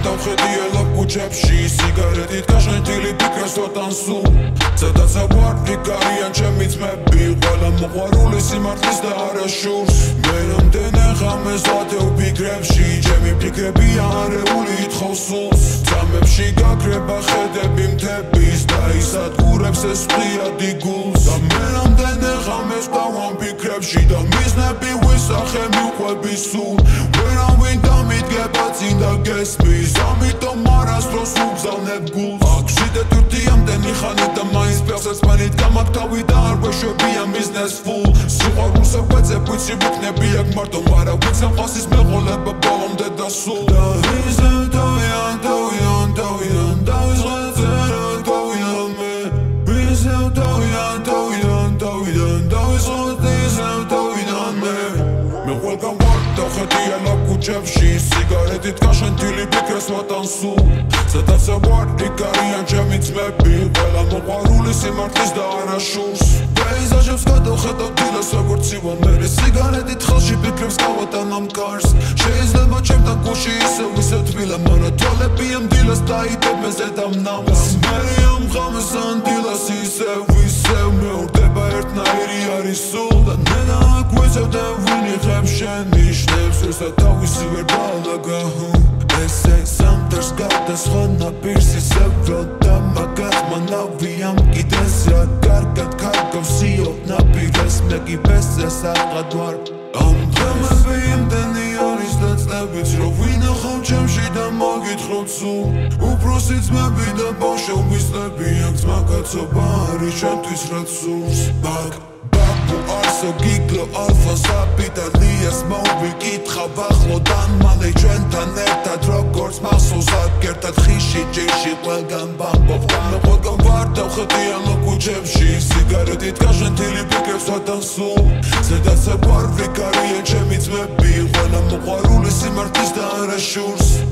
დავხედი ელო კუჩებში სიგარეტით გაშენთილი ფიქრებს ვატან სულ სადაცა ვარ ფიქარიან ჩემი ძმები ყველა მოყვარული სიმართლის და არა შურს მე რამდენი ღამეს ვადევ ფიქრებში ჩემი ფიქრები არეული ითხოვს სულს ძამებში გაქრება ხედები მთების და ის ადგურებს ეს ღიადი გულს და მე რამდენი ღამეს ვდავან ფიქრებში და მიზნები ვისახე მიყვები სულ ვერავინ დამიდგება წინ და გესმის ამიტომ არასდროს ვუგზავნებ გულს აქ შვიდე თურთი ამდენი ხანი და მაინც ფეხსაც მანით გამაგთავი და არ ვეშვებია მიზნეს ფულ სიყვარულს ვეძებ ვიცი ვიქნები აქ მარტო არა ვიცი ხოსის მეყოლება ბოლომდე დასულ და ისევ დავიან დავიზღეცერად გავიან მე ისევ დავიან დავიზღოთ ისევ დავიდან მე ყველგან ვარ დავხედი ელო კუჩებში სიგარეტით გაშენთილი ფიქრებს ვატან სულ სადაცა ვარ იქ არიან ჩემი ძმები ყველა მოყვარული სიმართლის და არა შურს პეიზაჟებს გადავხედავ დილას როგორც ივან მერე სიგარეტით ხელში ფიქრებს გავატან ამ კარს შეიძლება ჩემთან გულში ისევ ისევ თბილა მაგრამ თვალები ამ დილას დაიდებ მე ზედამ ნამს მერე ამ ღამეს ან დილას ისევ მეორდება ერთნაირი არის სულ და ნენა აქ ვეცევ და ვინიღებ შენ ნიშნებს როცა თავისი ვერ დავაგაჰო ესე სამთერს გადასხვა ნაპირს ისევ ვროდა მაგათ მანავიამ კიდეს რა კარგად კარგავსიო ნაპირეს მე კი ბესეს აღადვარ ამ დღემები იმდენი არის და წლებიც რომ ვინახავ ჩემში და მოგითხრობ სულ უფროსი ძმები და ბავშვობისლები აქ ძმაკაცობა არის ჩემთვის რაც სურს Arso giglo alfa sapita lias მოვიკითხავ ახლოდან მალე ჩვენთან ერთად როგორც მახსოვს აქ ერთად ხიში ჯიში ყველგან ბამბობ და ყველგან ვარ დავხედი ელო კუჩებში სიგარეტით გაშენთილი ფიქრებს ვატან სულ სადაც ვარ ვიქარიან ჩემი ძმები ყველა მოყვარული სიმართლის და არა შურს